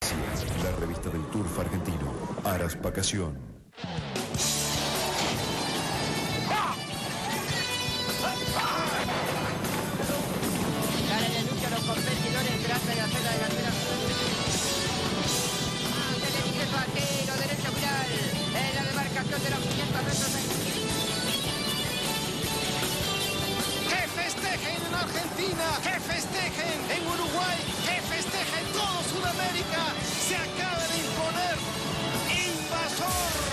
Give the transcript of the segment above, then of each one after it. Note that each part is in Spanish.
Inicia la revista del turf argentino, Aras Vacación. Cara de lucha los competidores tratan de hacer la delantera. Se dirige su arquero, derecho final, en la demarcación de los 500 metros. ¡Que festejen en Argentina! ¡Que festejen en Uruguay! ¡Que festejen todo Sudamérica! ¡Se acaba de imponer Invasor!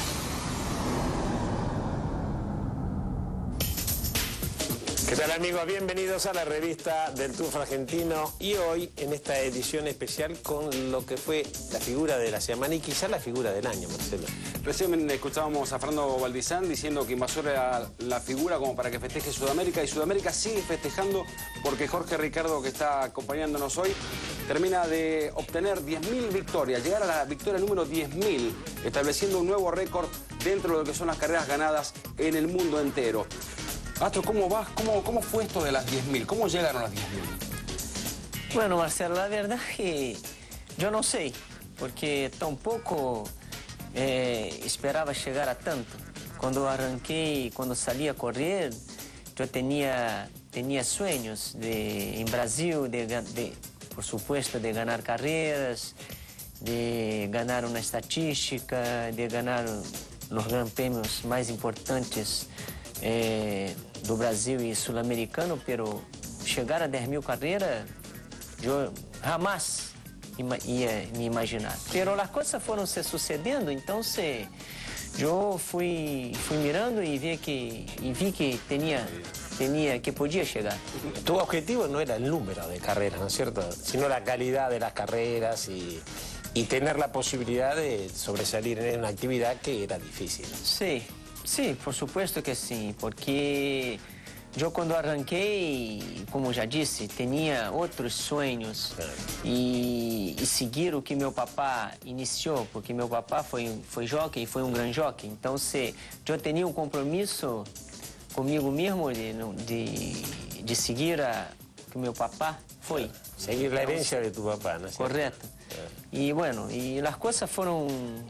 ¿Qué tal, amigos? Bienvenidos a la revista del Turf Argentino y hoy en esta edición especial con lo que fue la figura de la semana y quizá la figura del año, Marcelo. Recién escuchábamos a Fernando Valdizán diciendo que Invasor era la figura como para que festeje Sudamérica, y Sudamérica sigue festejando porque Jorge Ricardo, que está acompañándonos hoy, termina de obtener 10.000 victorias, llegar a la victoria número 10.000, estableciendo un nuevo récord dentro de lo que son las carreras ganadas en el mundo entero. Astro, ¿cómo vas? ¿Cómo fue esto de las 10.000? ¿Cómo llegaron las 10.000? Bueno, Marcelo, la verdad que yo no sé, porque tampoco esperaba llegar a tanto. Cuando arranqué, cuando salí a correr, yo tenía sueños en Brasil, por supuesto, de ganar carreras, de ganar una estadística, de ganar los Gran Premios más importantes do Brasil y sul-americano, pero llegar a 10.000 carreras, yo jamás ia me imaginar. Pero las cosas fueron se sucediendo, entonces yo fui mirando y vi que que podía llegar. Tu objetivo no era el número de carreras, ¿no es cierto? Sino la calidad de las carreras y tener la posibilidad de sobresalir en una actividad que era difícil. Sí, por supuesto que sí, porque yo cuando arranqué, como ya disse, tenía otros sueños y seguir o que meu papá iniciou, porque meu papá foi jockey e foi gran jockey. Entonces, yo tenía un compromiso conmigo mismo de seguir que meu papá foi. Seguir la herencia de tu papá, ¿no es cierto? Correcto. Y bueno, y las cosas fueron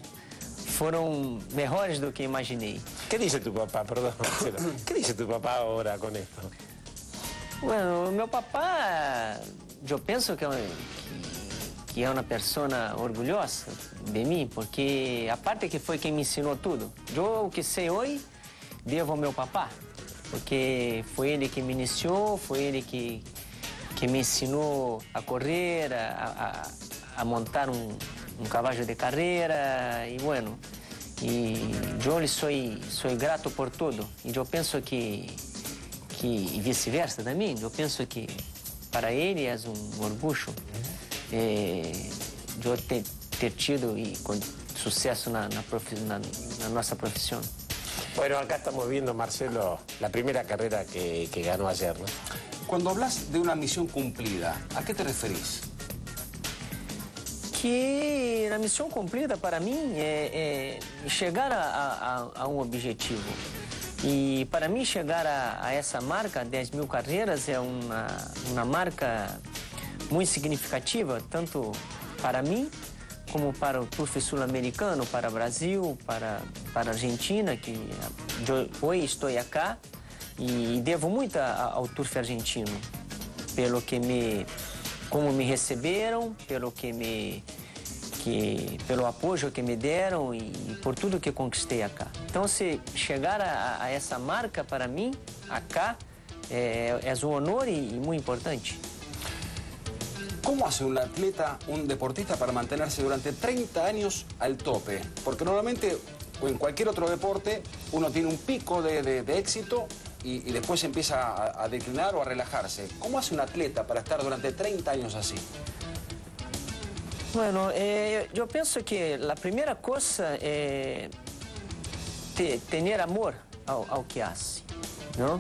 mejores do que imaginei. ¿Qué dice tu papá? Perdón, Marcelo. ¿Qué dice tu papá ahora con esto? Bueno, meu papá, yo pienso que é uma pessoa orgulhosa de mim, porque aparte que foi quem me ensinou tudo. Eu o que sei hoje devo ao meu papá, porque foi ele que me iniciou, foi ele que me ensinou a correr, a montar um cavalo de carreira e bueno, e eu lhe sou grato por tudo. E eu penso que e vice-versa também, eu penso que para ele é orgulho eu ter tido sucesso na nossa profissão. Bueno, acá estamos viendo, Marcelo, la primera carrera que ganó ayer, ¿no? Cuando hablas de una misión cumplida, ¿a qué te referís? Que a missão cumprida para mim é chegar a um objetivo. E para mim chegar a essa marca, 10.000 carreiras, é uma marca muito significativa, tanto para mim como para o turf sul-americano, para o Brasil, para a Argentina, que hoje estou aqui e devo muito ao turf argentino, como me receberam, pelo apoio que me deram e por tudo que conquistei acá. Então, se chegar a essa marca para mim, acá, é um honor e muito importante. ¿Cómo hace un atleta, un deportista para mantenerse durante 30 años al tope? Porque normalmente, o en cualquier otro deporte, uno tiene un pico de éxito y después empieza a declinar o a relajarse. ¿Cómo hace un atleta para estar durante 30 años así? Bueno, eu penso que a primeira coisa é ter amor ao que hace, não?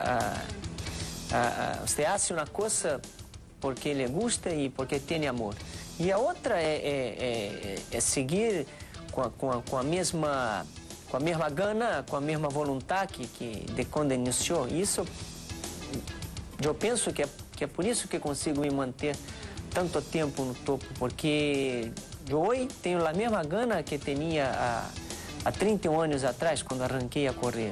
Você faz uma coisa porque lhe gusta e porque tem amor. E a outra é seguir com a mesma gana, com a mesma vontade de quando iniciou. Isso, eu penso que é por isso que consigo me manter tanto tempo no topo, porque eu hoje tenho a mesma gana que tinha há 31 anos atrás, quando arranquei a correr.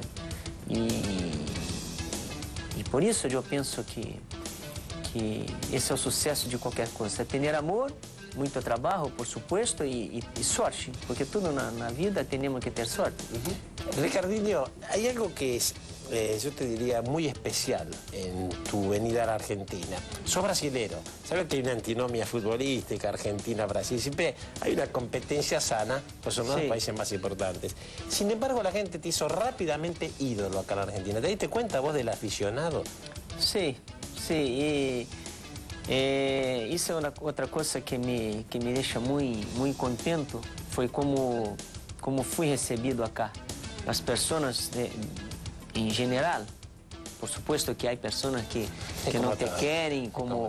E por isso eu penso que esse é o sucesso de qualquer coisa. É ter amor, muito trabalho, por supuesto, e sorte, porque tudo na vida temos que ter sorte. Ricardinho, hay algo que es, yo te diría, muy especial en tu venida a la Argentina. Sos brasilero, sabes que hay una antinomia futbolística, Argentina-Brasil, siempre hay una competencia sana, pues son los Sí. países más importantes. Sin embargo, la gente te hizo rápidamente ídolo acá en la Argentina. ¿Te diste cuenta vos del aficionado? Sim, sim. Isso é outra coisa que me deixa muito contento, foi como fui recebido acá. As pessoas, em geral, por supuesto que há pessoas que não te querem,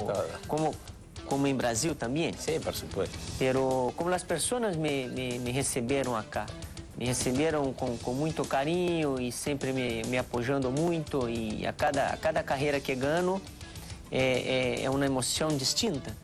como em Brasil também. Sí, por supuesto. Pero como as pessoas me receberam acá, me receberam com muito carinho e sempre me apoiando muito, e a cada carreira que ganho é uma emoção distinta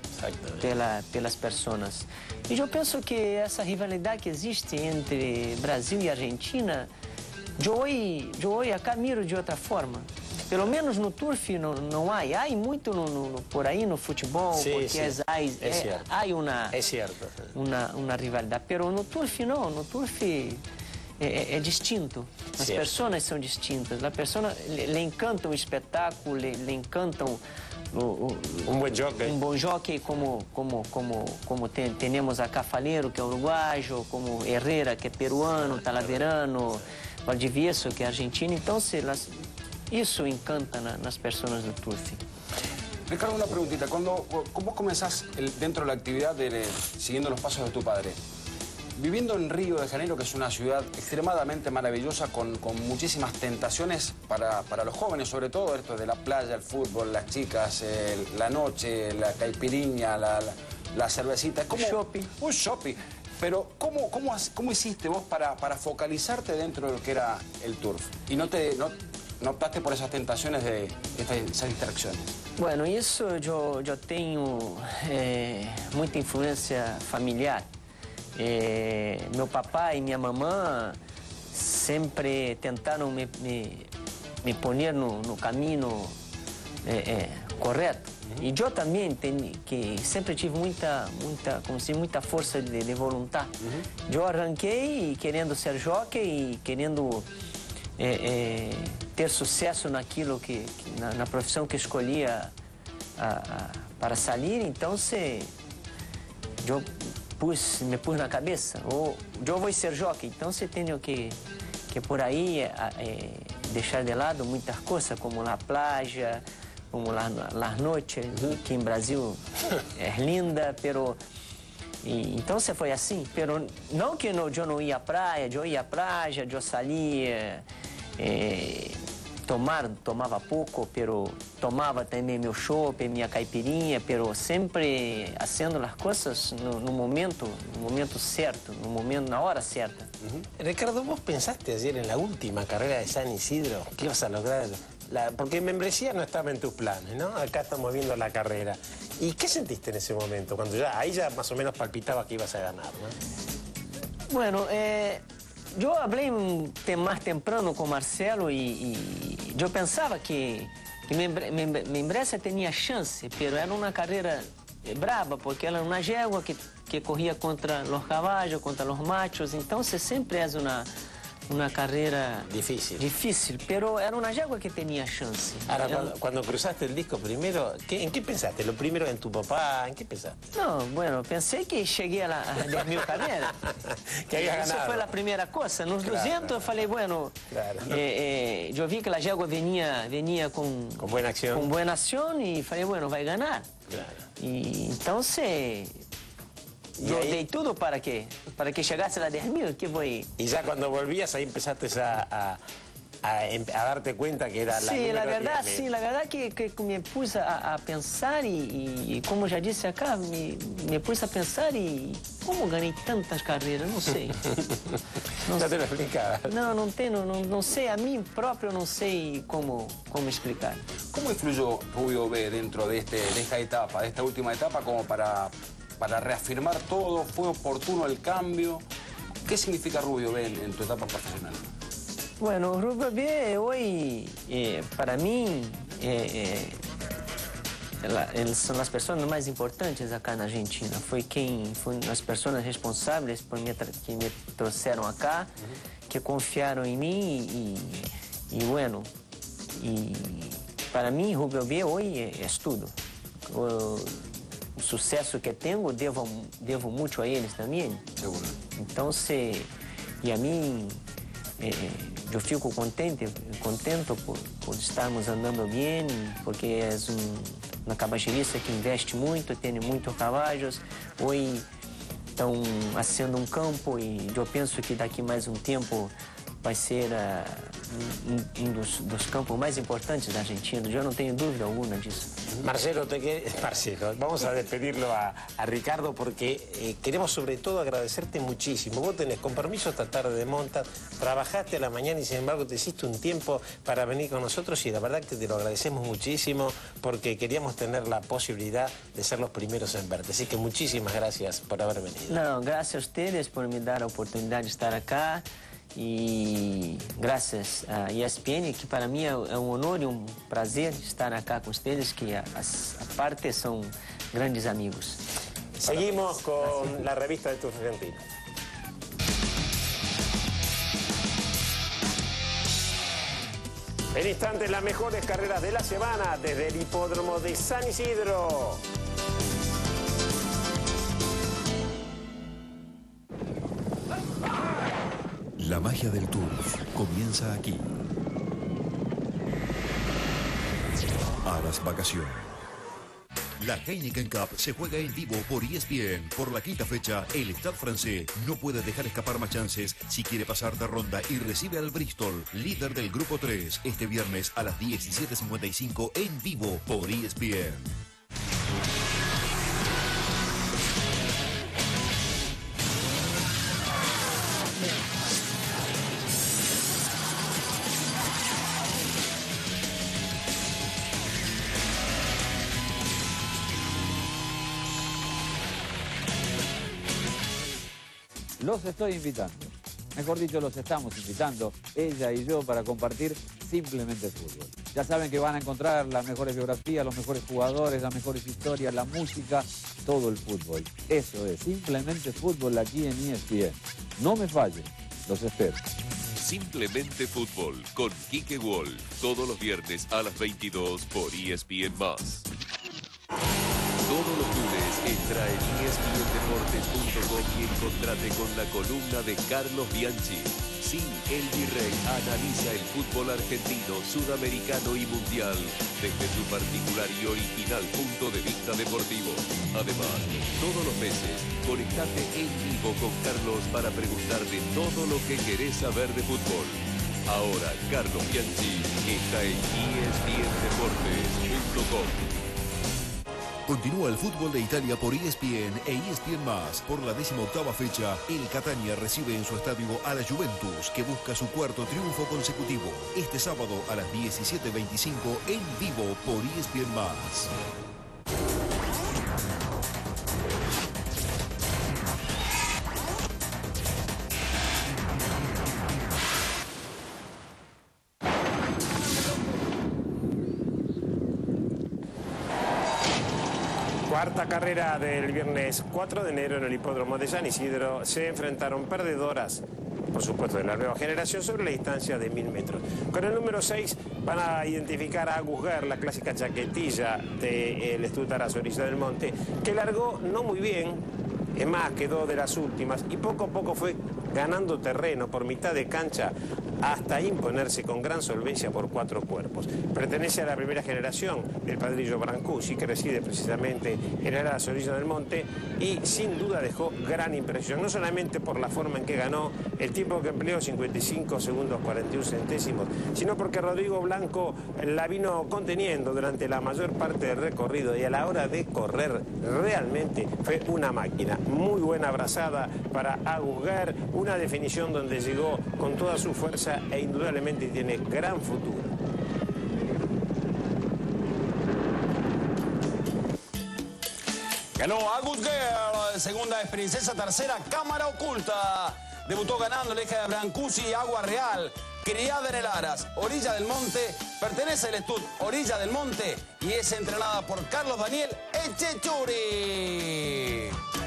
pelas pessoas. E eu penso que essa rivalidade que existe entre Brasil e Argentina, eu hoje acá miro de outra forma. Pelo menos no turf não há. Há muito por aí no futebol, Sí, porque sí. há uma... Es cierto. Uma rivalidade, pero no turf não, no turf é distinto, as Certo. pessoas são distintas, as pessoas lhe encantam o espetáculo, lhe encantam Un buen jockey. um bom jockey como temos acá Faleiro, que é uruguaio, como Herrera, que é peruano, Talaverano, Valdivieso, que é argentino, então isso encanta nas pessoas do turf. Ricardo, una preguntita. ¿Cómo comenzás dentro de la actividad siguiendo los pasos de tu padre? Viviendo en Río de Janeiro, que es una ciudad extremadamente maravillosa, con muchísimas tentaciones para los jóvenes, sobre todo esto de la playa, el fútbol, las chicas, la noche, la caipirinha, la cervecita. Un shopping. Un shopping. Pero ¿cómo hiciste vos para focalizarte dentro de lo que era el turf? Y no optaste por esas tentaciones de esas distracciones. Bueno, isso eu tenho muita influência familiar. Meu papai e minha mamãe sempre tentaram me pôr no caminho correto. E eu também que sempre tive muita força de vontade. Eu arranquei querendo ser jockey e querendo ter sucesso naquilo na profissão que escolhia para sair. Então eu me pus na cabeça, eu vou ser jockey, então tenho que por aí deixar de lado muitas coisas, como a playa, como las noches, que em Brasil é linda, pero então foi assim, pero não que eu não ia à praia, eu ia à praia, eu saía, tomava pouco, pero tomava também meu chopp, minha caipirinha, pero sempre fazendo as coisas no momento certo, na hora certa. Ricardo, ¿vos pensaste ayer en la última carrera de San Isidro que ibas a lograr? Porque membresía no estaba en tus planes, ¿no? Acá estamos viendo la carrera. ¿Y qué sentiste en ese momento? Cuando ahí ya más o menos palpitaba que ibas a ganar, ¿no? Bueno, eu falei mais temprano com Marcelo e eu pensava que Membresia tinha chance, mas era uma carreira brava, porque era uma jégua que corria contra os cavalos, contra os machos, então sempre é uma carreira difícil, pero era una yegua que tenía chance. Ahora, cuando cruzaste el disco primero, ¿en qué pensaste? ¿Lo primero en tu papá? ¿En qué pensaste? No, bueno, pensé que llegué a las 10.000 carreras. Que había ganado. Esa fue la primera cosa. Nos 200 falei, bueno, yo vi que la yegua venía con buena acción. Con buena acción y falei, bueno, va a ganar. Claro. Y entonces... Yo dei todo para que llegase a las 10.000, que voy... Y ya cuando volvías ahí empezaste a a darte cuenta que era la Sí, número la verdad, 10. sí, la verdad que me puse a pensar y como ya dije acá, me puse a pensar y ¿cómo gané tantas carreras? No sé. Ya te lo explicaba. No sé, a mí propio no sé cómo explicar. ¿Cómo influyó Rubio B dentro de esta etapa, de esta última etapa, como para reafirmar todo? ¿Fue oportuno el cambio? ¿Qué significa Rubio B en tu etapa profesional? Bueno, Rubio B hoy, para mí, son las personas más importantes acá en Argentina. Fueron las personas responsables que me trajeron acá, que confiaron en mí y bueno, y para mí Rubio B hoy es todo. O suceso que tengo devo mucho a ellos también. Seguro. Entonces, y a mí, yo fico contento por estarmos andando bien, porque es una caballerizza que investe muito, tem muitos caballos. Hoje estão haciendo um campo e eu penso que daqui mais um tempo vai ser dos campos más importantes de Argentina. Yo no tengo duda alguna disso. Marcelo, vamos a despedirlo a Ricardo porque queremos sobre todo agradecerte muchísimo. Vos tenés compromiso esta tarde de monta, trabajaste a la mañana y sin embargo te hiciste un tiempo para venir con nosotros y la verdad que te lo agradecemos muchísimo porque queríamos tener la posibilidad de ser los primeros en verte. Así que muchísimas gracias por haber venido. No, gracias a ustedes por me dar la oportunidad de estar acá. E graças a ESPN, que para mim é um honor e um prazer estar acá com vocês, que a parte são grandes amigos. Seguimos con la revista de Tour Argentino. En instantes, las mejores carreras de la semana desde el hipódromo de San Isidro. La magia del Tour comienza aquí. Aras Vacación. La Heineken Cup se juega en vivo por ESPN. Por la quinta fecha, el Stade Francés no puede dejar escapar más chances si quiere pasar de ronda y recibe al Bristol, líder del Grupo 3, este viernes a las 17:55 en vivo por ESPN. Los estoy invitando, mejor dicho, los estamos invitando, ella y yo, para compartir Simplemente Fútbol. Ya saben que van a encontrar las mejores biografías, los mejores jugadores, las mejores historias, la música, todo el fútbol. Eso es Simplemente Fútbol aquí en ESPN. No me fallen, los espero. Simplemente Fútbol con Quique Wolf, todos los viernes a las 22 por ESPN+. Todos los lunes entra en espndeportes.com y encontrate con la columna de Carlos Bianchi. Sí, el Virrey analiza el fútbol argentino, sudamericano y mundial desde su particular y original punto de vista deportivo. Además, todos los meses, conectate en vivo con Carlos para preguntarte todo lo que querés saber de fútbol. Ahora, Carlos Bianchi está en espndeportes.com. Continúa el fútbol de Italia por ESPN e ESPN+. Por la 18ª fecha, el Catania recibe en su estadio a la Juventus, que busca su cuarto triunfo consecutivo. Este sábado a las 17:25 en vivo por ESPN+. Cuarta carrera del viernes 4 de enero en el hipódromo de San Isidro. Se enfrentaron perdedoras, por supuesto, de la nueva generación sobre la distancia de 1000 metros. Con el número 6 van a identificar a Agus Ger, la clásica chaquetilla del Stuttgart Orilla del Monte, que largó no muy bien, es más, quedó de las últimas y poco a poco fue ganando terreno por mitad de cancha. hasta imponerse con gran solvencia por 4 cuerpos. Pertenece a la primera generación del padrillo Brancusi, que reside precisamente en las orillas del monte, y sin duda dejó gran impresión, no solamente por la forma en que ganó, el tiempo que empleó, 55 segundos 41 centésimos, sino porque Rodrigo Blanco la vino conteniendo durante la mayor parte del recorrido, y a la hora de correr realmente fue una máquina. Muy buena abrazada para Agus Ger, una definición donde llegó con toda su fuerza e indudablemente tiene gran futuro. Ganó Agus Ger, segunda es Princesa, tercera Cámara Oculta. Debutó ganando la hija de Brancusi, Agua Real, criada en el Aras, orilla del monte, pertenece al Estud, orilla del monte, y es entrenada por Carlos Daniel Echechuri.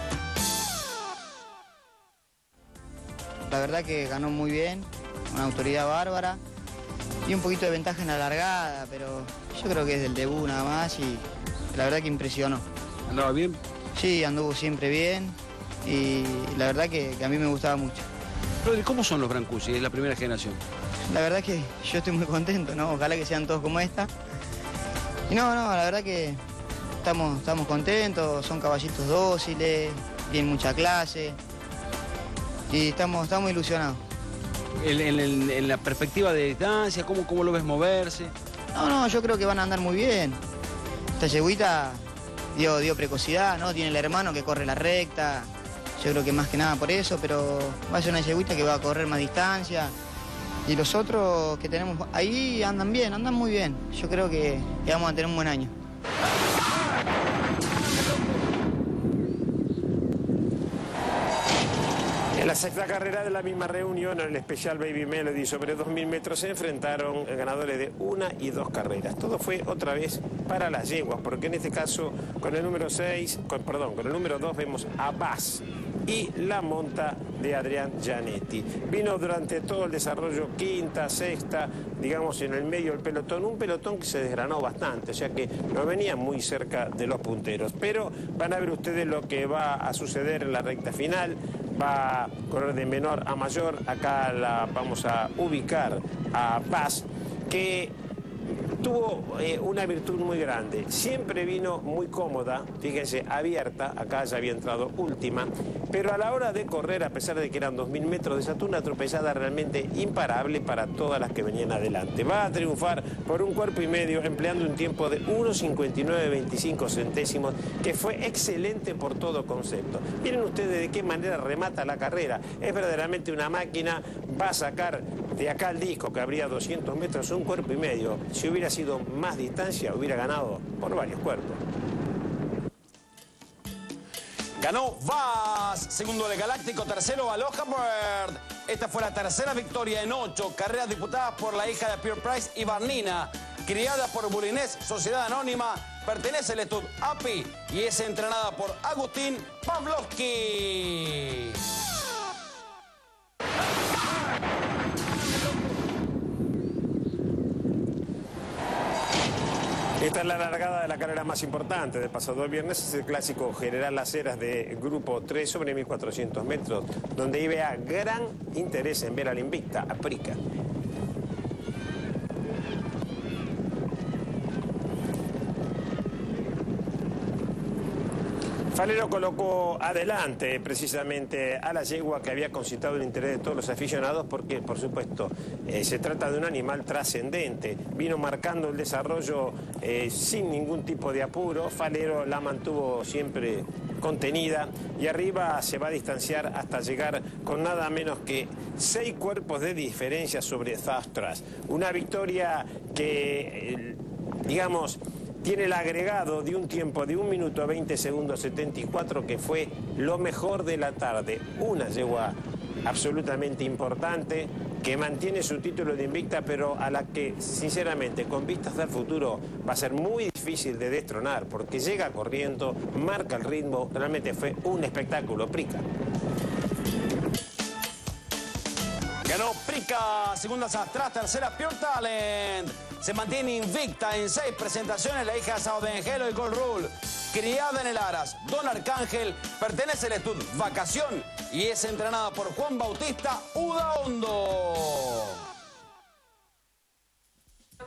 La verdad que ganó muy bien, una autoridad bárbara y un poquito de ventaja en la largada, pero yo creo que es del debut nada más y la verdad que impresionó. ¿Andaba bien? Sí, anduvo siempre bien y la verdad que a mí me gustaba mucho. Rodri, ¿cómo son los Brancusi? Es la primera generación. La verdad que yo estoy muy contento, ¿no? Ojalá que sean todos como esta. Y no, la verdad que estamos contentos, son caballitos dóciles, tienen mucha clase. Y estamos ilusionados. En la perspectiva de distancia, ¿cómo lo ves moverse? No, yo creo que van a andar muy bien. Esta yeguita dio precocidad, ¿no? Tiene el hermano que corre la recta. Yo creo que más que nada por eso, pero va a ser una yeguita que va a correr más distancia. Y los otros que tenemos ahí andan bien, andan muy bien. Yo creo que vamos a tener un buen año. En la sexta carrera de la misma reunión, en el especial Baby Melody sobre 2000 metros, se enfrentaron ganadores de 1 y 2 carreras. Todo fue otra vez para las yeguas, porque en este caso con el número 2 vemos a Bass y la monta de Adrián Gianetti. Vino durante todo el desarrollo quinta, sexta, digamos en el medio del pelotón, un pelotón que se desgranó bastante, o sea que no venía muy cerca de los punteros. Pero van a ver ustedes lo que va a suceder en la recta final. Va a correr de menor a mayor. Acá la vamos a ubicar a Paz, que tuvo una virtud muy grande. Siempre vino muy cómoda, fíjense, abierta. Acá ya había entrado última. Pero a la hora de correr, a pesar de que eran 2000 metros, desató una tropezada realmente imparable para todas las que venían adelante. Va a triunfar por 1 cuerpo y medio, empleando un tiempo de 1:59.25 centésimos, que fue excelente por todo concepto. Miren ustedes de qué manera remata la carrera. Es verdaderamente una máquina. Va a sacar de acá al disco, que habría 200 metros, 1 cuerpo y medio. Si hubiera sido más distancia, hubiera ganado por varios cuerpos. Ganó Vaz, segundo de Galáctico, tercero Aloha Bird. Esta fue la tercera victoria en 8 carreras disputadas por la hija de Pierre Price y Barnina. Criada por Bulinés, Sociedad Anónima, pertenece al Estud API y es entrenada por Agustín Pavlovsky. Esta es la largada de la carrera más importante del pasado viernes, es el clásico General Las Heras de Grupo 3 sobre 1400 metros, donde IBA gran interés en ver a la invicta, a Prica. Falero colocó adelante precisamente a la yegua, que había concitado el interés de todos los aficionados porque, por supuesto, se trata de un animal trascendente. Vino marcando el desarrollo sin ningún tipo de apuro. Falero la mantuvo siempre contenida y arriba se va a distanciar hasta llegar con nada menos que 6 cuerpos de diferencia sobre Zastras. Una victoria que, digamos, tiene el agregado de un tiempo de 1 minuto 20 segundos 74, que fue lo mejor de la tarde. Una yegua absolutamente importante, que mantiene su título de invicta, pero a la que, sinceramente, con vistas al futuro, va a ser muy difícil de destronar, porque llega corriendo, marca el ritmo, realmente fue un espectáculo. Prica. Ganó Prica, segundas atrás, tercera Pure Talent. Se mantiene invicta en 6 presentaciones la hija de Sao D'Angelo y Gold Rule. Criada en el Aras, Don Arcángel, pertenece al Estud Vacación y es entrenada por Juan Bautista Udaondo.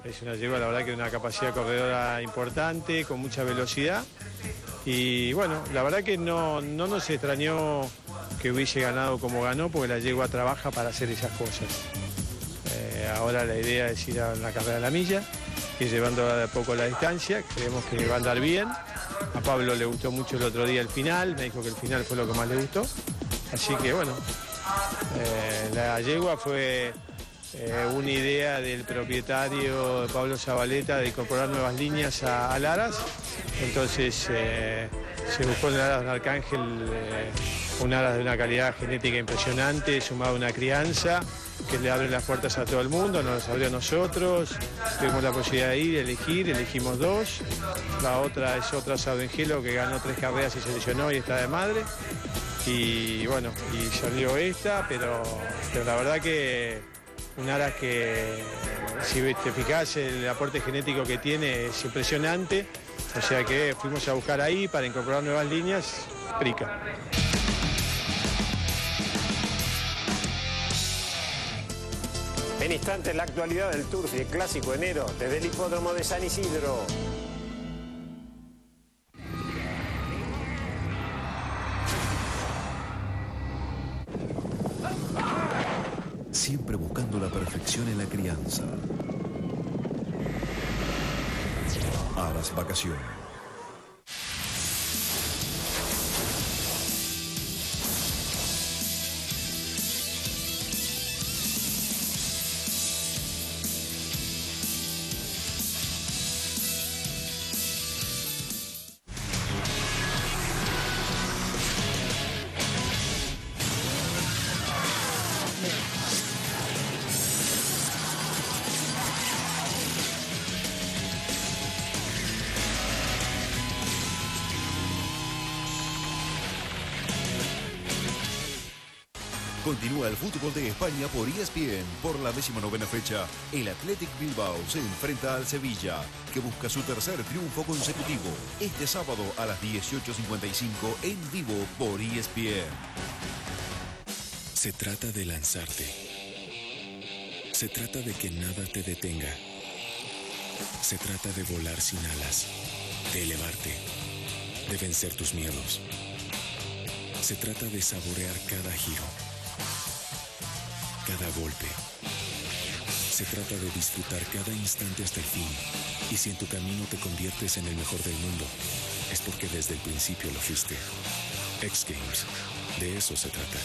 Es una yegua, la verdad, que de una capacidad corredora importante, con mucha velocidad. Y bueno, la verdad que no nos extrañó que hubiese ganado como ganó, porque la yegua trabaja para hacer esas cosas. Ahora la idea es ir a la carrera de la milla, ir llevando de a poco la distancia, creemos que va a andar bien. A Pablo le gustó mucho el otro día el final, me dijo que el final fue lo que más le gustó. Así que bueno, la yegua fue una idea del propietario Pablo Zabaleta de incorporar nuevas líneas al Aras. Entonces se buscó en el Aras de un Arcángel un Aras de una calidad genética impresionante, sumado a una crianza que le abre las puertas a todo el mundo, nos las abrió a nosotros, tuvimos la posibilidad de ir, elegir, elegimos 2. La otra es otra Saudengelo que ganó 3 carreras y se lesionó y está de madre. Y bueno, y salió esta, pero la verdad que un Aras que, si te fijas, el aporte genético que tiene es impresionante. O sea que fuimos a buscar ahí para incorporar nuevas líneas, Prica. En instantes, la actualidad del Turf y el Clásico Enero desde el Hipódromo de San Isidro. Siempre buscando la perfección en la crianza. Aras Vacaciones. Continúa el fútbol de España por ESPN. Por la 19ª fecha, el Athletic Bilbao se enfrenta al Sevilla, que busca su tercer triunfo consecutivo. Este sábado a las 18:55 en vivo por ESPN. Se trata de lanzarte. Se trata de que nada te detenga. Se trata de volar sin alas, de elevarte, de vencer tus miedos. Se trata de saborear cada giro, cada golpe. Se trata de disfrutar cada instante hasta el fin. Y si en tu camino te conviertes en el mejor del mundo, es porque desde el principio lo fuiste. X Games, de eso se trata.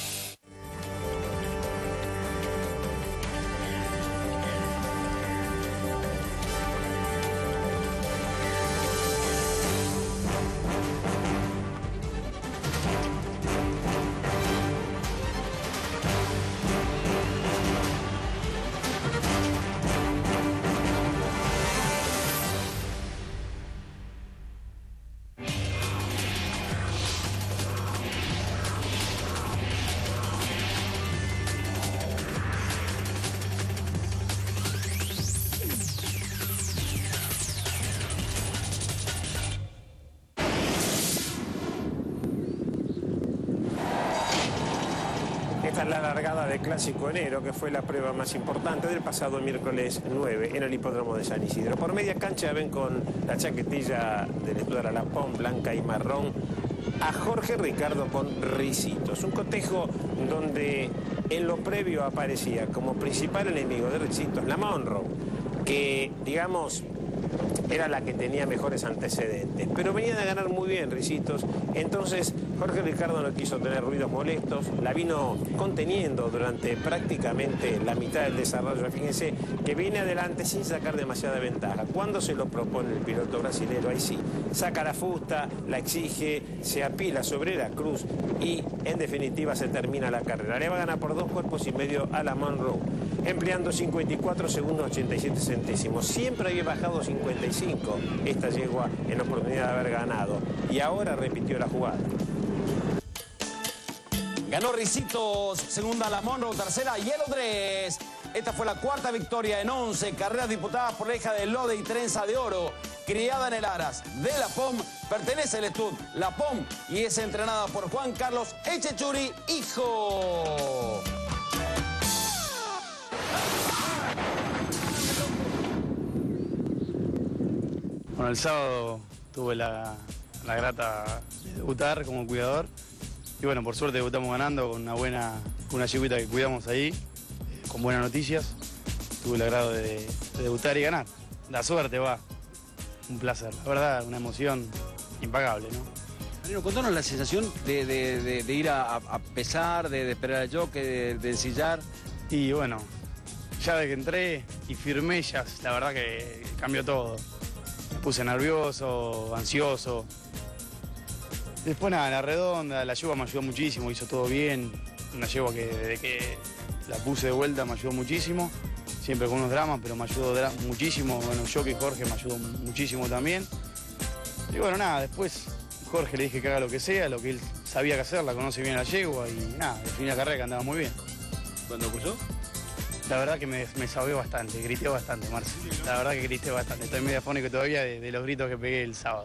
Esta es la largada del Clásico Enero, que fue la prueba más importante del pasado miércoles 9 en el Hipódromo de San Isidro. Por media cancha ven con la chaquetilla del Estudio La Pom, blanca y marrón, a Jorge Ricardo con Ricitos. Un cotejo donde en lo previo aparecía como principal enemigo de Ricitos la Monroe, que digamos era la que tenía mejores antecedentes, pero venía de ganar muy bien Ricitos. Entonces Jorge Ricardo no quiso tener ruidos molestos, la vino conteniendo durante prácticamente la mitad del desarrollo. Fíjense que viene adelante sin sacar demasiada ventaja. Cuando se lo propone el piloto brasilero, ahí sí, saca la fusta, la exige, se apila sobre la cruz y en definitiva se termina la carrera. Le va a ganar por 2 cuerpos y medio a la Monroe, empleando 54 segundos 87 centésimos. Siempre había bajado 55 esta yegua en la oportunidad de haber ganado y ahora repitió la jugada. Ganó Ricitos, segunda la Monroe, tercera Yellow Dress. Esta fue la cuarta victoria en 11 carreras disputadas por la hija de Lode y Trenza de Oro, criada en el Aras de La Pom, pertenece al Stud La Pom y es entrenada por Juan Carlos Echechuri, hijo. Bueno, el sábado tuve la grata de debutar como cuidador. Y bueno, por suerte debutamos ganando con una yeguita que cuidamos ahí, con buenas noticias. Tuve el agrado de debutar y ganar. La suerte va. Un placer, la verdad, una emoción impagable, ¿no? Mariano, contanos la sensación de ir a pesar, de esperar al jockey, de ensillar. Y bueno, ya de que entré y firmé, ya la verdad que cambió todo. Me puse nervioso, ansioso. Después nada, la redonda, la yegua me ayudó muchísimo, hizo todo bien. Una yegua que desde que la puse de vuelta me ayudó muchísimo. Siempre con unos dramas, pero me ayudó muchísimo. Bueno, Jockey Jorge me ayudó muchísimo también. Y bueno, nada, después Jorge le dije que haga lo que sea, lo que él sabía que hacer, la conoce bien la yegua y nada, definí la carrera que andaba muy bien. ¿Cuándo cruzó? La verdad que me sabió bastante, grité bastante, Marce. La verdad que grité bastante. Estoy medio afónico todavía de los gritos que pegué el sábado.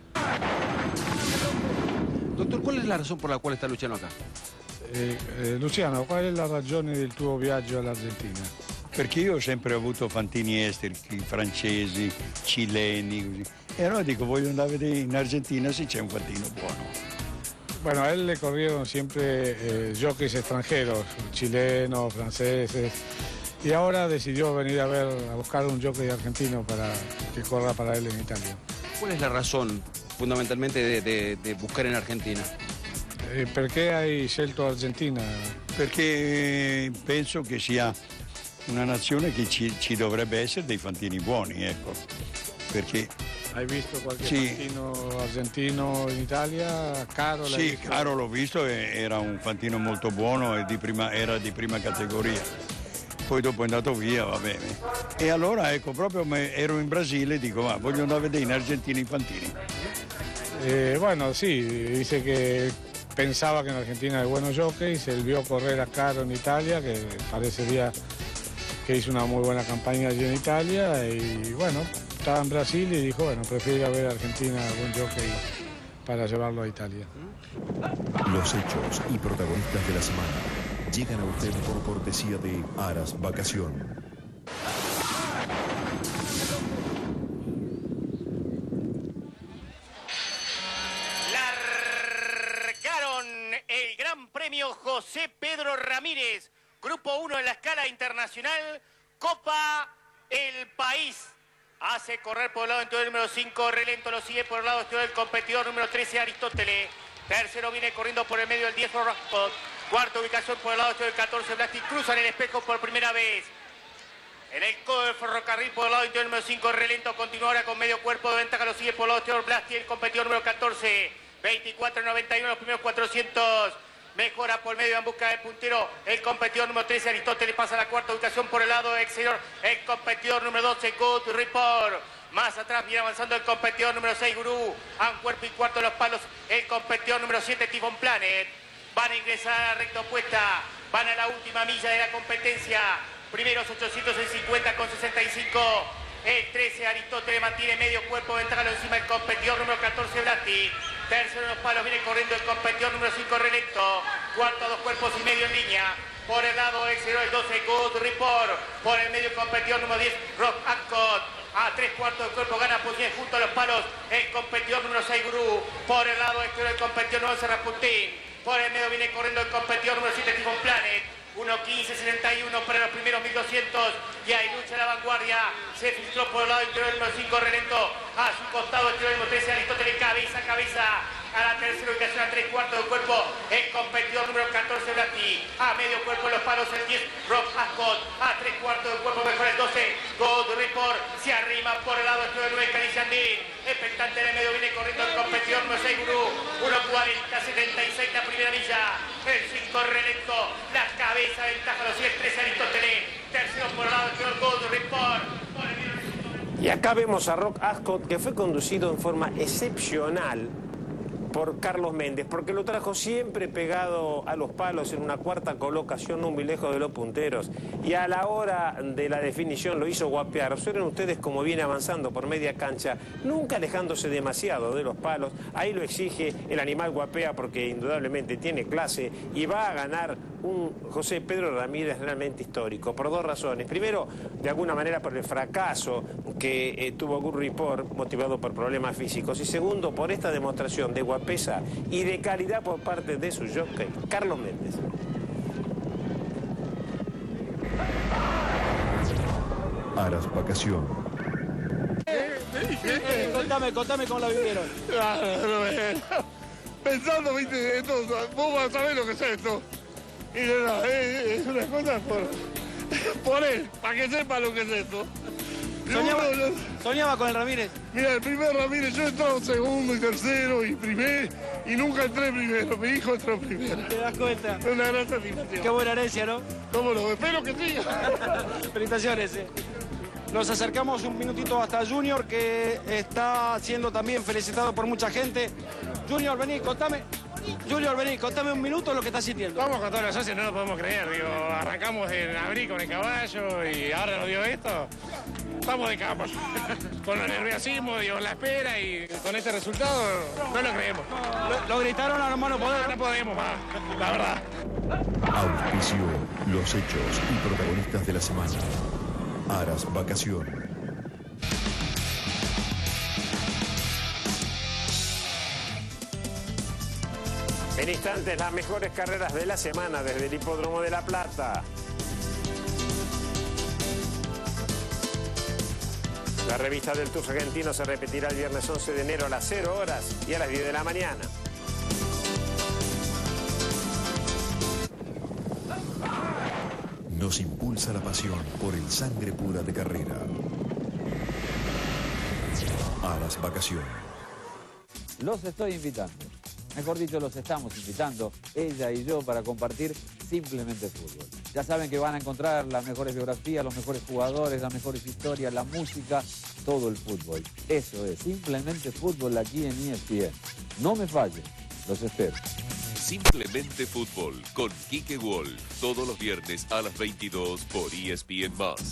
Doctor, ¿cuál es la razón por la cual está Luciano acá? Luciano, qual è la ragione del tuo viaggio all'Argentina? Perché io ho sempre avuto fantini esteri, francesi, cileni, così. E allora dico, voglio andare a vedere in Argentina se c'è un fantino buono. Bueno, a él le corrieron siempre jockeys extranjeros, chilenos, franceses, y ahora decidió venir a buscar un jockey argentino para que corra para él en Italia. ¿Cuál es la razón fundamentalmente de buscar en Argentina? Perché hai scelto Argentina? Perché penso che sia una nazione che ci dovrebbe essere dei fantini buoni, ecco. Perché Hai visto qualche sì, fantino argentino in Italia? Caro? l'hai sì, visto? Caro l'ho visto, era un fantino molto buono e era di prima categoria. Poi dopo è andato via, va bene. E allora, ecco, proprio ero in Brasile e dico, ma voglio andare a vedere in Argentina i fantini. Bueno, sí, dice que pensaba que en Argentina hay buenos jockeys, él vio correr a Caro en Italia, que parecería que hizo una muy buena campaña allí en Italia, y bueno, estaba en Brasil y dijo, bueno, prefiero ir a ver a Argentina buen jockey para llevarlo a Italia. Los hechos y protagonistas de la semana llegan a usted por cortesía de Aras Vacación. Largaron el Gran Premio José Pedro Ramírez, Grupo 1 en la escala internacional, Copa El País. Hace correr por el lado del número 5, Relento lo sigue por el lado del competidor número 13, Aristóteles. Tercero viene corriendo por el medio el 10, Roscott. Cuarta ubicación por el lado del 14, Blasti. Cruzan el espejo por primera vez. En el codo del ferrocarril por el lado del número 5, Relento continúa ahora con medio cuerpo de ventaja, lo sigue por el lado del Blasti, el competidor número 14. 24.91 los primeros 400. Mejora por medio en busca del puntero. El competidor número 13, Aristóteles, pasa a la cuarta ubicación por el lado exterior. El competidor número 12, Good Report. Más atrás viene avanzando el competidor número 6, Gurú. A un cuerpo y cuarto de los palos. El competidor número 7, Typhon Planet. Van a ingresar a la recta opuesta. Van a la última milla de la competencia. Primeros 850 con 65. El 13, Aristóteles, mantiene medio cuerpo de ventaja encima del competidor número 14, Blasti. Tercero en los palos viene corriendo el competidor número 5, Relento. Cuarto, 2 cuerpos y medio en línea. Por el lado exterior el 12, Good Report. Por el medio competidor número 10, Rock Ancott. A 3/4 del cuerpo gana posición junto a los palos el competidor número 6, Gurú. Por el lado exterior el competidor número 11, Rasputin. Por el medio viene corriendo el competidor número 7, Typhon Planet. 1:15.71 para los primeros 1200. Y ahí lucha la vanguardia. Se filtró por el lado interior el número 5, Relento. A su costado el número 13, Aristóteles, cabeza a cabeza. A la tercera ubicación a 3/4 del cuerpo el competidor número 14, Blasti. A medio cuerpo los palos el 10, Rock Ascot. A 3/4 del cuerpo mejor el 12, Good Report. Se arrima por el lado exterior el 9, Canichandín. Expectante en el medio viene corriendo el competidor número 6, Gurú. 1:40.76 la primera milla. El 5, Relento. La cabeza de ventaja los 10, 13, Aristóteles. Tercero por el lado exterior, Good Report. Y acá vemos a Rock Ascot, que fue conducido en forma excepcional por Carlos Méndez, porque lo trajo siempre pegado a los palos en una cuarta colocación, no muy lejos de los punteros. Y a la hora de la definición lo hizo guapear. Observen ustedes cómo viene avanzando por media cancha, nunca alejándose demasiado de los palos. Ahí lo exige, el animal guapea porque indudablemente tiene clase y va a ganar un José Pedro Ramírez realmente histórico, por dos razones. Primero, de alguna manera por el fracaso que tuvo Gurri motivado por problemas físicos. Y segundo, por esta demostración de guapesa y de calidad por parte de su jockey, Carlos Méndez. Aras Vacación. Contame cómo la vivieron. Pensando, viste, esto, vos vas a saber lo que es esto. Y nada, es una cosa por él, para que sepa lo que es esto. ¿Soñaba con el Ramírez? Mira, el primer Ramírez, yo he entrado segundo y tercero y primer, y nunca entré primero, mi hijo entró primero. ¿Te das cuenta? Una gran satisfacción. Qué buena herencia, ¿no? ¿Cómo lo? Espero que siga. Felicitaciones. Nos acercamos un minutito hasta Junior, que está siendo también felicitado por mucha gente. Junior, vení, contame un minuto lo que estás sintiendo. Vamos con todos los socios, no lo podemos creer. Digo, arrancamos en abril con el caballo y ahora nos dio esto. Estamos de capa. Con el nerviosismo, digo, la espera y con este resultado no lo creemos. Lo gritaron a hermano poder. No podemos más, la verdad. Auspicio, los hechos y protagonistas de la semana. Aras Vacación. En instantes, las mejores carreras de la semana desde el Hipódromo de La Plata. La revista del Tour Argentino se repetirá el viernes 11 de enero a las 0 horas y a las 10 de la mañana. Nos impulsa la pasión por el sangre pura de carrera. Aras Vacación. Los estoy invitando. Mejor dicho, los estamos invitando, ella y yo, para compartir Simplemente Fútbol. Ya saben que van a encontrar las mejores biografías, los mejores jugadores, las mejores historias, la música, todo el fútbol. Eso es, Simplemente Fútbol aquí en ESPN. No me fallen, los espero. Simplemente Fútbol con Quique Wolf, todos los viernes a las 22 por ESPN+.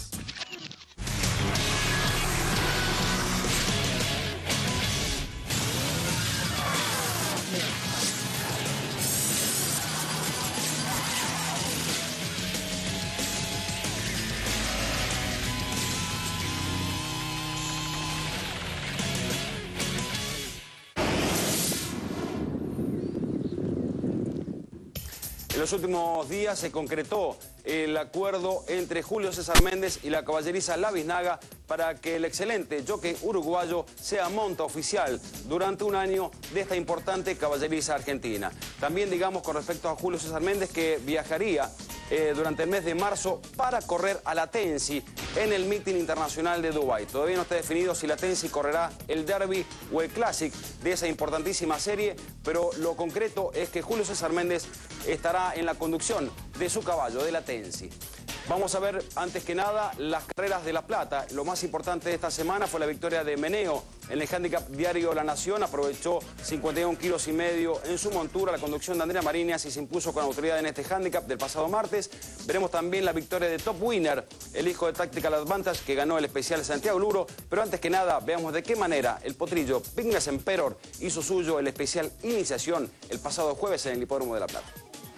En los últimos días se concretó el acuerdo entre Julio César Méndez y la caballeriza La Biznaga para que el excelente jockey uruguayo sea monta oficial durante un año de esta importante caballeriza argentina. También digamos con respecto a Julio César Méndez que viajaría durante el mes de marzo para correr a la Tensi en el Meeting Internacional de Dubái. Todavía no está definido si la Tensi correrá el Derby o el Classic de esa importantísima serie, pero lo concreto es que Julio César Méndez estará en la conducción de su caballo, de la Tensi. Vamos a ver, antes que nada, las carreras de La Plata. Lo más importante de esta semana fue la victoria de Meneo en el handicap diario La Nación. Aprovechó 51,5 kilos en su montura, la conducción de Andrea Mariñas, y se impuso con autoridad en este handicap del pasado martes. Veremos también la victoria de Top Winner, el hijo de Tactical Advantage, que ganó el especial Santiago Luro. Pero antes que nada, veamos de qué manera el potrillo Pignes Emperor hizo suyo el especial Iniciación el pasado jueves en el Hipódromo de La Plata.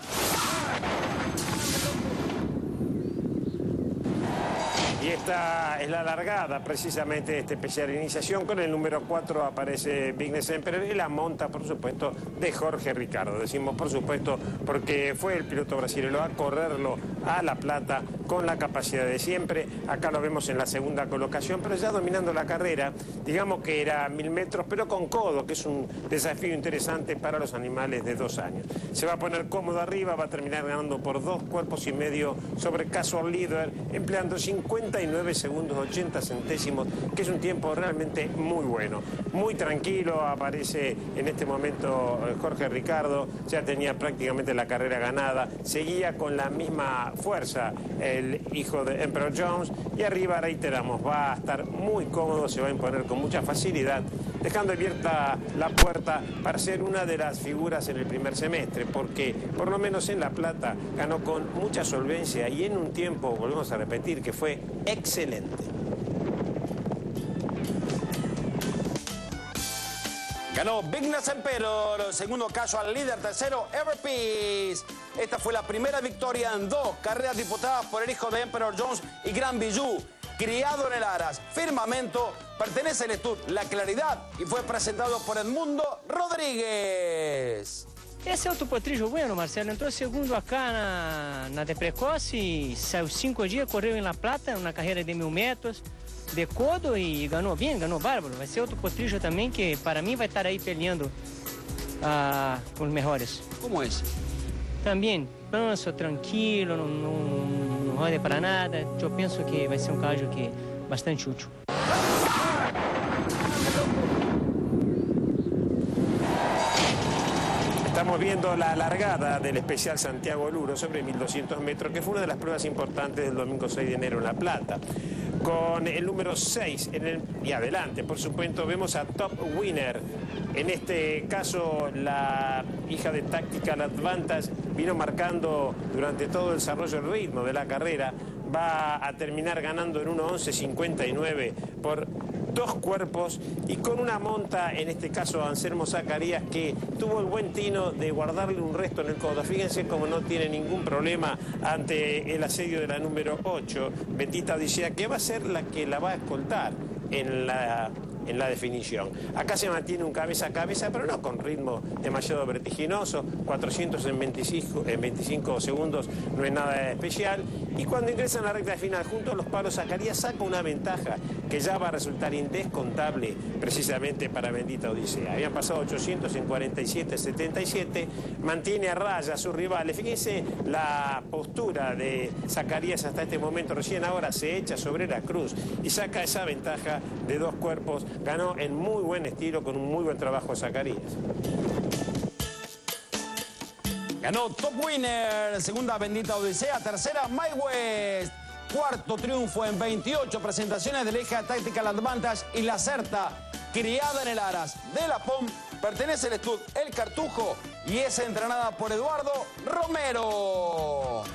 Y esta es la largada precisamente de este especial de iniciación. Con el número 4 aparece Vignes Emperor y la monta, por supuesto, de Jorge Ricardo. Decimos por supuesto porque fue el piloto brasileño a correrlo a La Plata con la capacidad de siempre. Acá lo vemos en la segunda colocación, pero ya dominando la carrera. Digamos que era 1000 metros, pero con codo, que es un desafío interesante para los animales de 2 años. Se va a poner cómodo arriba, va a terminar ganando por 2 cuerpos y medio sobre Casual Leader, empleando 59 segundos 80 centésimos, que es un tiempo realmente muy bueno. Muy tranquilo, aparece en este momento Jorge Ricardo, ya tenía prácticamente la carrera ganada, seguía con la misma fuerza el hijo de Emperor Jones, y arriba, reiteramos, va a estar muy cómodo, se va a imponer con mucha facilidad, dejando abierta la puerta para ser una de las figuras en el primer semestre, porque por lo menos en La Plata ganó con mucha solvencia y en un tiempo, volvemos a repetir, que fue excelente. Ganó Vignes Emperor, segundo Casual Líder, tercero Everpeace. Esta fue la primera victoria en 2 carreras disputadas por el hijo de Emperor Jones y Gran Bijou. Criado en el Aras, Firmamento, pertenece al Stud La Claridad y fue presentado por Edmundo Rodrigues. Esse autopotrilho bueno, Marcelo, entrou segundo acá na de Precoce, saiu 5 dias, correu em La Plata, uma carreira de 1000 metros, de codo e ganhou bem, ganhou bárbaro. Vai ser outro potrilho também que para mim vai estar aí peleando com os melhores. Como esse? Também, manso, tranquilo, não roda para nada. Eu penso que vai ser um caso que bastante útil. Estamos viendo la largada del especial Santiago Luro sobre 1200 metros, que fue una de las pruebas importantes del domingo 6 de enero en La Plata. Con el número 6 y adelante, por supuesto, vemos a Top Winner. En este caso, la hija de Tactical Advantage vino marcando durante todo el desarrollo el ritmo de la carrera. Va a terminar ganando en 1:11:59 por 2 cuerpos y con una monta, en este caso Anselmo Zacarías, que tuvo el buen tino de guardarle un resto en el codo. Fíjense cómo no tiene ningún problema ante el asedio de la número 8, Bendita Odisea, que va a ser la que la va a escoltar en la definición. Acá se mantiene un cabeza a cabeza, pero no con ritmo demasiado vertiginoso. 400 en 25 segundos no es nada especial. Y cuando ingresa en la recta final junto a los palos, Zacarías saca una ventaja que ya va a resultar indescontable precisamente para Bendita Odisea. Habían pasado 800 en 47:77, mantiene a raya a sus rivales. Fíjense la postura de Zacarías hasta este momento, recién ahora se echa sobre la cruz y saca esa ventaja de 2 cuerpos. Ganó en muy buen estilo, con un muy buen trabajo Zacarías. Ganó Top Winner, segunda Bendita Odisea, tercera My West. Cuarto triunfo en 28 presentaciones de la hija Tactical Advantage y la Certa, criada en el Aras de la POM, pertenece al Stud El Cartujo y es entrenada por Eduardo Romero.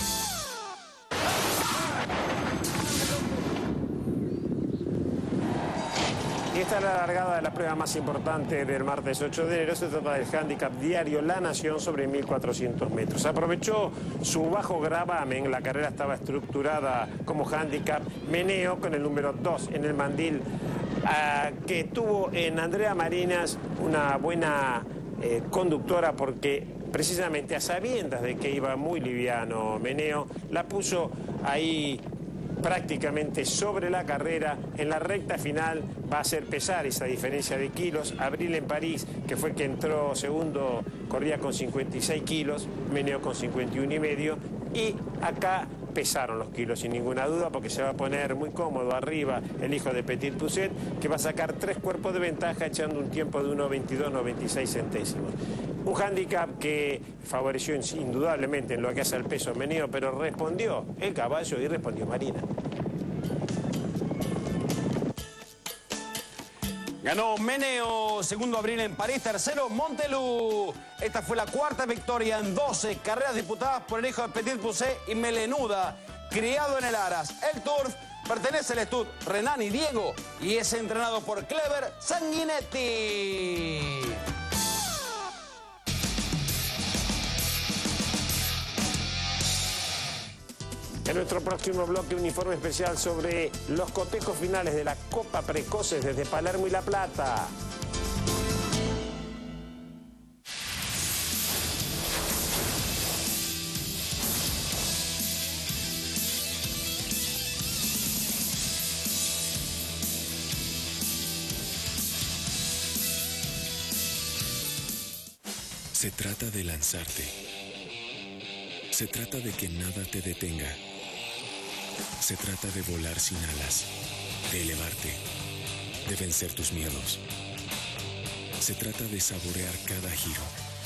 Y esta es la largada de la prueba más importante del martes 8 de enero. Se trata del handicap diario La Nación sobre 1400 metros. Aprovechó su bajo gravamen. La carrera estaba estructurada como handicap. Meneo con el número 2 en el mandil, que tuvo en Andrea Marinas una buena conductora, porque precisamente a sabiendas de que iba muy liviano Meneo, la puso ahí prácticamente sobre la carrera. En la recta final va a hacer pesar esa diferencia de kilos. Abril en París, que fue que entró segundo, corría con 56 kilos, Meneo con 51,5, y acá pesaron los kilos sin ninguna duda, porque se va a poner muy cómodo arriba el hijo de Petit Pousset, que va a sacar 3 cuerpos de ventaja echando un tiempo de 1:22:96 centésimos. Un handicap que favoreció indudablemente en lo que hace al peso Meneo, pero respondió el caballo y respondió Marina. Ganó Meneo, segundo Abril en París, tercero Montelú. Esta fue la cuarta victoria en 12 carreras disputadas por el hijo de Petit Pousset y Melenuda, criado en el Aras. El Turf pertenece al Stud Renan y Diego y es entrenado por Clever Sanguinetti. En nuestro próximo bloque, un informe especial sobre los cotejos finales de la Copa Precoces desde Palermo y La Plata. Se trata de lanzarte. Se trata de que nada te detenga. Se trata de volar sin alas, de elevarte, de vencer tus miedos. Se trata de saborear cada giro,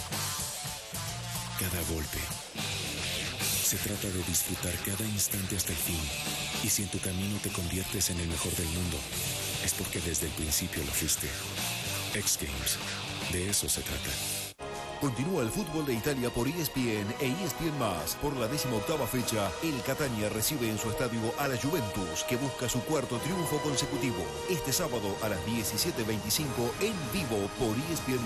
cada golpe. Se trata de disfrutar cada instante hasta el fin. Y si en tu camino te conviertes en el mejor del mundo, es porque desde el principio lo fuiste. X Games, de eso se trata. Continúa el fútbol de Italia por ESPN e ESPN+. Por la 18ª fecha, el Catania recibe en su estadio a la Juventus, que busca su cuarto triunfo consecutivo. Este sábado a las 17:25 en vivo por ESPN+.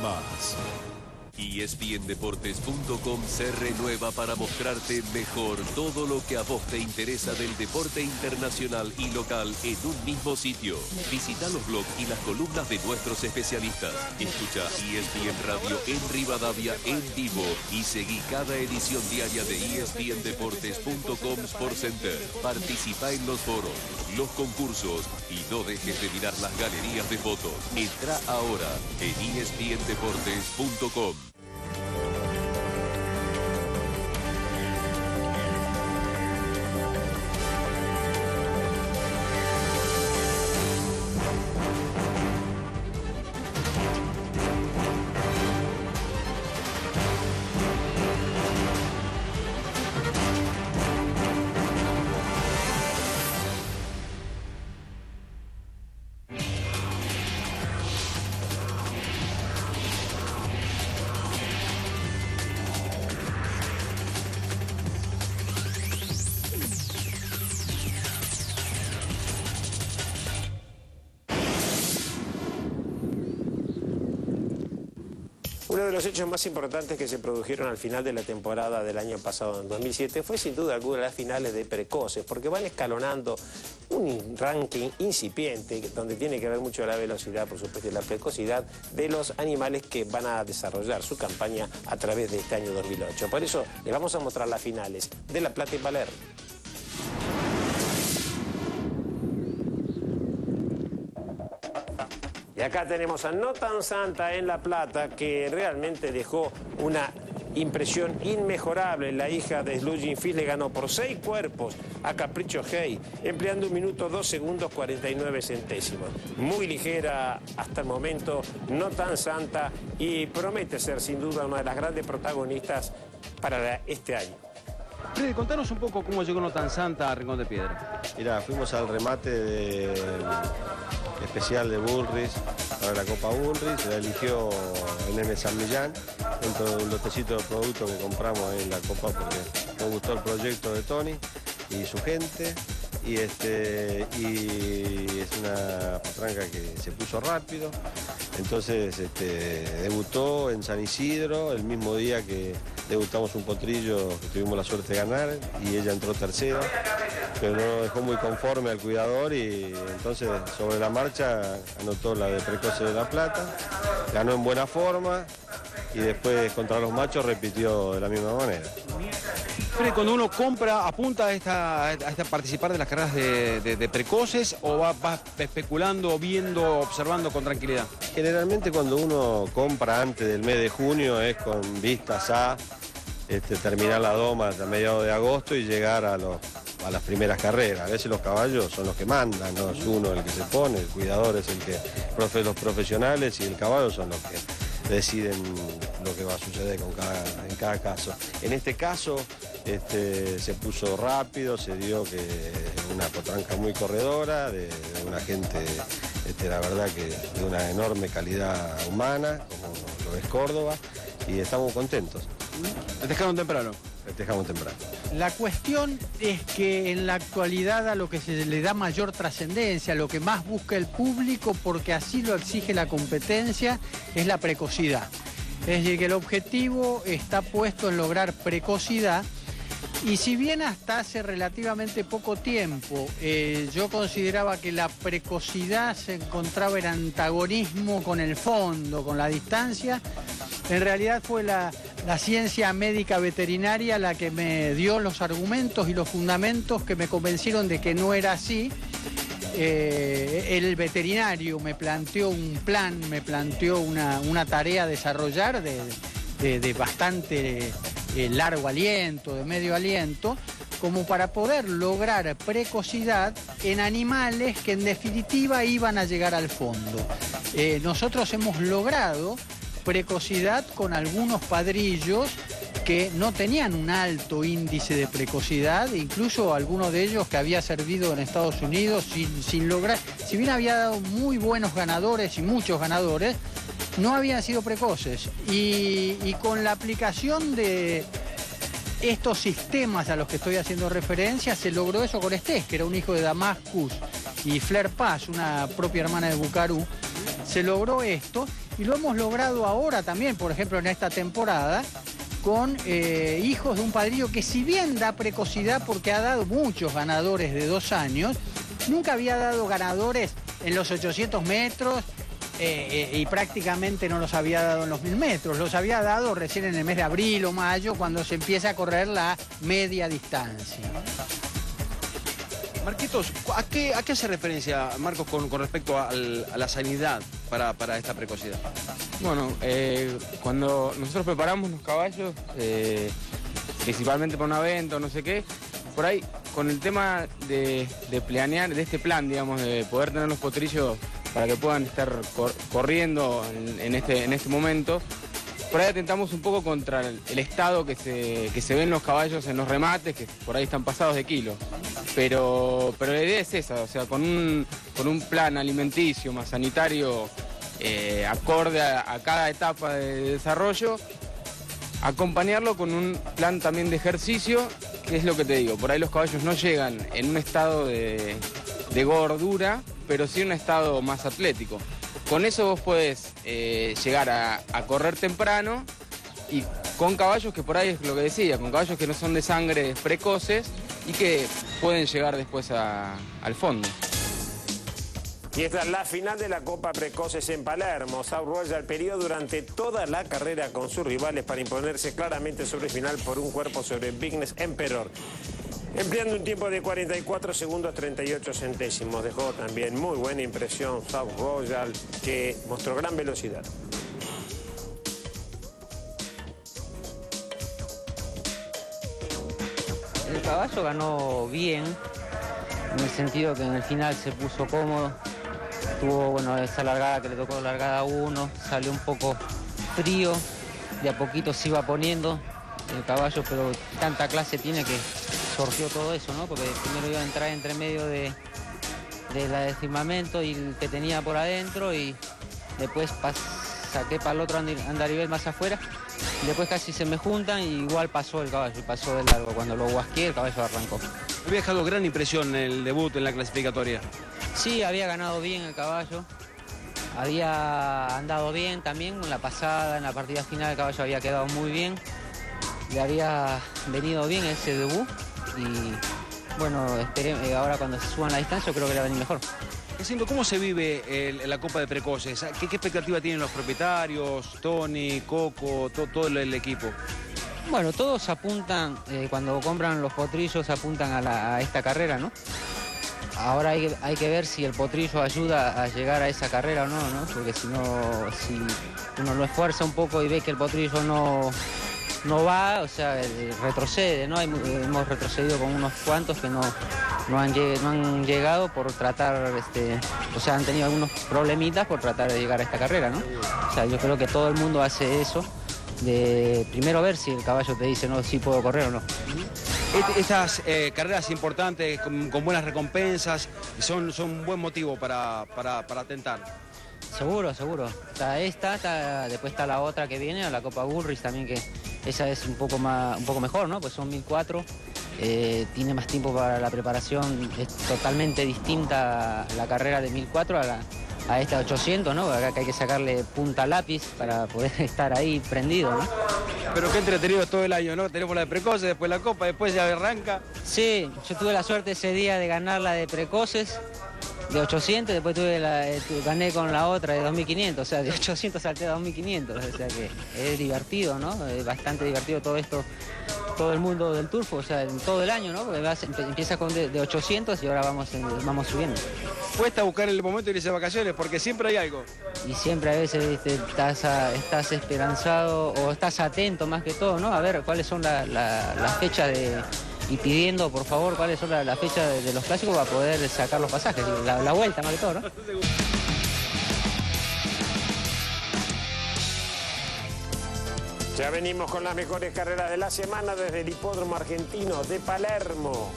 ESPNdeportes.com se renueva para mostrarte mejor todo lo que a vos te interesa del deporte internacional y local en un mismo sitio. Visita los blogs y las columnas de nuestros especialistas. Escucha ESPN Radio en Rivadavia en vivo y seguí cada edición diaria de ESPNdeportes.com Sport Center. Participa en los foros, los concursos y no dejes de mirar las galerías de fotos. Entra ahora en ESPNdeportes.com. Uno de los hechos más importantes que se produjeron al final de la temporada del año pasado, en 2007, fue sin duda alguna las finales de precoces, porque van escalonando un ranking incipiente, donde tiene que ver mucho la velocidad, por supuesto, y la precocidad de los animales que van a desarrollar su campaña a través de este año 2008. Por eso les vamos a mostrar las finales de La Plata y Palermo. Y acá tenemos a No Tan Santa en La Plata, que realmente dejó una impresión inmejorable. La hija de Slugin Fis le ganó por 6 cuerpos a Capricho Hey, empleando 1 minuto 2 segundos 49 centésimos. Muy ligera hasta el momento, No Tan Santa, y promete ser sin duda una de las grandes protagonistas para este año. Freddy, contanos un poco cómo llegó No Tan Santa a Rincón de Piedra. Mirá, fuimos al remate especial de Bullrich para la Copa Bullrich, se la eligió el Nene San Millán dentro de un lotecito de productos que compramos ahí en la Copa porque nos gustó el proyecto de Tony y su gente, y es una potranca que se puso rápido, entonces debutó en San Isidro el mismo día que debutamos un potrillo que tuvimos la suerte de ganar, y ella entró tercera, pero no dejó muy conforme al cuidador, y entonces sobre la marcha anotó la de Precoce de La Plata, ganó en buena forma y después contra los machos repitió de la misma manera. Freddy, cuando uno compra, ¿apunta a participar de las carreras de precoces o va especulando, viendo, observando con tranquilidad? Generalmente cuando uno compra antes del mes de junio es con vistas a terminar la doma a mediados de agosto y llegar a las primeras carreras. A veces los caballos son los que mandan, no es uno el que se pone, el cuidador es el que, los profesionales, y el caballo son los que deciden lo que va a suceder en cada caso. En este caso se puso rápido, se dio que una potranca muy corredora, de una gente, la verdad que de una enorme calidad humana, como lo es Córdoba, y estamos contentos. ¿Festejaron temprano? Festejamos temprano. La cuestión es que en la actualidad a lo que se le da mayor trascendencia, lo que más busca el público, porque así lo exige la competencia, es la precocidad. Es decir, que el objetivo está puesto en lograr precocidad, y si bien hasta hace relativamente poco tiempo yo consideraba que la precocidad se encontraba en antagonismo con el fondo, con la distancia, en realidad fue la ciencia médica veterinaria la que me dio los argumentos y los fundamentos que me convencieron de que no era así. El veterinario me planteó un plan, me planteó una tarea a desarrollar de bastante largo aliento, de medio aliento, como para poder lograr precocidad en animales que en definitiva iban a llegar al fondo. Nosotros hemos logrado precocidad con algunos padrillos que no tenían un alto índice de precocidad, incluso alguno de ellos que había servido en Estados Unidos sin lograr, si bien había dado muy buenos ganadores y muchos ganadores, no habían sido precoces. Y con la aplicación de estos sistemas a los que estoy haciendo referencia, se logró eso con Estés, que era un hijo de Damascus, y Flair Paz, una propia hermana de Bucarú. Se logró esto y lo hemos logrado ahora también, por ejemplo, en esta temporada, con hijos de un padrillo que, si bien da precocidad porque ha dado muchos ganadores de 2 años, nunca había dado ganadores en los 800 metros y prácticamente no los había dado en los 1000 metros. Los había dado recién en el mes de abril o mayo, cuando se empieza a correr la media distancia. Marquitos, ¿a qué hace referencia, Marcos, con respecto a la sanidad para esta precocidad? Bueno, cuando nosotros preparamos los caballos, principalmente para un evento, no sé qué, por ahí, con el tema de planear, de este plan, digamos, de poder tener los potrillos para que puedan estar corriendo en este momento, por ahí atentamos un poco contra el estado que se ven los caballos en los remates, que por ahí están pasados de kilo. Pero la idea es esa, o sea, con un plan alimenticio más sanitario acorde a cada etapa de desarrollo, acompañarlo con un plan también de ejercicio, que es lo que te digo, por ahí los caballos no llegan en un estado de gordura, pero sí en un estado más atlético. Con eso vos podés llegar a correr temprano y con caballos que, por ahí es lo que decía, con caballos que no son de sangre precoces y que pueden llegar después al fondo. Y esta es la final de la Copa Precoces en Palermo. South Royal peleó durante toda la carrera con sus rivales para imponerse claramente sobre el final por un cuerpo sobre Bigness Emperor, empleando un tiempo de 44 segundos 38 centésimos. Dejó también muy buena impresión South Royal, que mostró gran velocidad. El caballo ganó bien, en el sentido que en el final se puso cómodo. Tuvo, bueno, esa largada que le tocó, largada 1, salió un poco frío, de a poquito se iba poniendo el caballo, pero tanta clase tiene que sorteó todo eso, ¿no? Porque primero iba a entrar entre medio de la de firmamento y el que tenía por adentro, y después saqué para el otro andarivel más afuera, y después casi se me juntan y igual pasó el caballo, y pasó de largo. Cuando lo guasqué, el caballo arrancó. Había dejado gran impresión en el debut en la clasificatoria. Sí, había ganado bien el caballo, había andado bien también en la pasada, en la partida final el caballo había quedado muy bien, le había venido bien ese debut y bueno, ahora cuando se suban la distancia creo que le va a venir mejor. ¿Cómo se vive la Copa de Precoces? ¿Qué expectativa tienen los propietarios, Tony, Coco, todo el equipo? Bueno, todos apuntan, cuando compran los potrillos apuntan a esta carrera, ¿no? Ahora hay que ver si el potrillo ayuda a llegar a esa carrera o no, ¿no? Porque si uno lo esfuerza un poco y ve que el potrillo no va, o sea, retrocede, ¿no? Hemos retrocedido con unos cuantos que no han llegado por tratar, o sea, han tenido algunos problemitas por tratar de llegar a esta carrera, ¿no? O sea, yo creo que todo el mundo hace eso, de primero ver si el caballo te dice, no, si puedo correr o no. Estas carreras importantes, con buenas recompensas, son un buen motivo para atentar. Seguro. Está esta, después está la otra que viene, la Copa Bullrich también, que esa es un poco mejor, ¿no? Pues son 1004, tiene más tiempo para la preparación, es totalmente distinta la carrera de 1004 a esta 800, ¿no? Acá que hay que sacarle punta lápiz para poder estar ahí prendido, ¿no? Pero qué entretenido todo el año, ¿no? Tenemos la de Precoces, después la Copa, después ya arranca. Sí, yo tuve la suerte ese día de ganar la de Precoces, de 800, después gané con la otra de 2500, o sea, de 800 salté a 2500, o sea que es divertido, ¿no? Es bastante divertido todo esto, todo el mundo del turfo, o sea, en todo el año, ¿no? Porque empieza con de 800 y ahora vamos subiendo. Cuesta buscar el momento de irse de vacaciones porque siempre hay algo. Y siempre a veces estás esperanzado o estás atento más que todo, ¿no? A ver cuáles son las fechas y pidiendo, por favor, cuáles son las fechas de los clásicos para poder sacar los pasajes, la vuelta más que todo, ¿no? Ya venimos con las mejores carreras de la semana desde el Hipódromo Argentino de Palermo.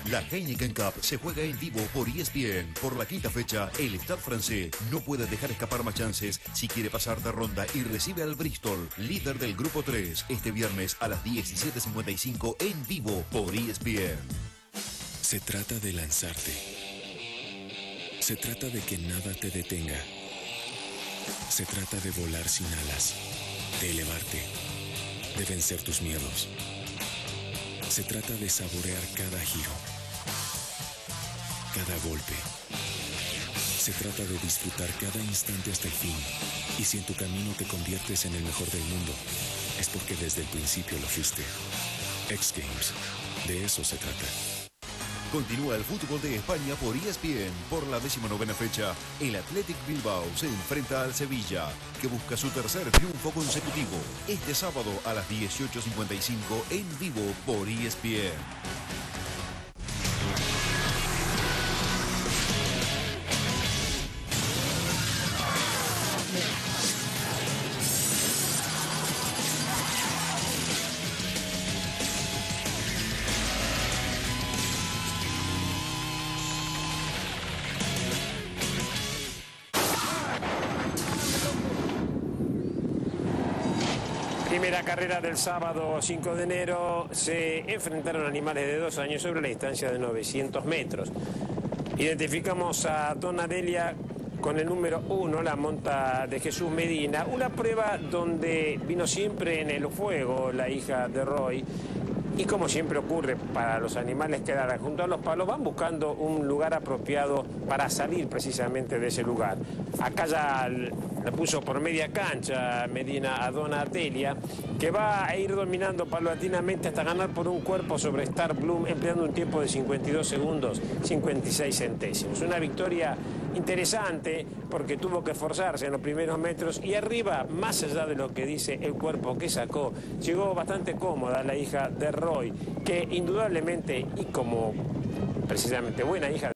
La Heineken Cup se juega en vivo por ESPN. Por la quinta fecha, el Stade Francés no puede dejar escapar más chances si quiere pasar de ronda y recibe al Bristol, líder del grupo 3, este viernes a las 17:55 en vivo por ESPN. Se trata de lanzarte. Se trata de que nada te detenga. Se trata de volar sin alas, de elevarte, de vencer tus miedos. Se trata de saborear cada giro, cada golpe. Se trata de disfrutar cada instante hasta el fin. Y si en tu camino te conviertes en el mejor del mundo, es porque desde el principio lo fuiste. X Games, de eso se trata. Continúa el fútbol de España por ESPN. Por la 19ª fecha, el Athletic Bilbao se enfrenta al Sevilla, que busca su tercer triunfo consecutivo. Este sábado a las 18:55 en vivo por ESPN. Primera carrera del sábado 5 de enero, se enfrentaron animales de 2 años sobre la distancia de 900 metros. Identificamos a Donna Delia con el número 1, la monta de Jesús Medina, una prueba donde vino siempre en el fuego la hija de Roy. Y como siempre ocurre para los animales que quedan junto a los palos, van buscando un lugar apropiado para salir precisamente de ese lugar. Acá ya la puso por media cancha Medina a Donna Delia, que va a ir dominando paulatinamente hasta ganar por un cuerpo sobre Star Bloom, empleando un tiempo de 52 segundos, 56 centésimos. Una victoria interesante porque tuvo que esforzarse en los primeros metros y arriba, más allá de lo que dice el cuerpo que sacó, llegó bastante cómoda la hija de Roy, que indudablemente y como precisamente buena hija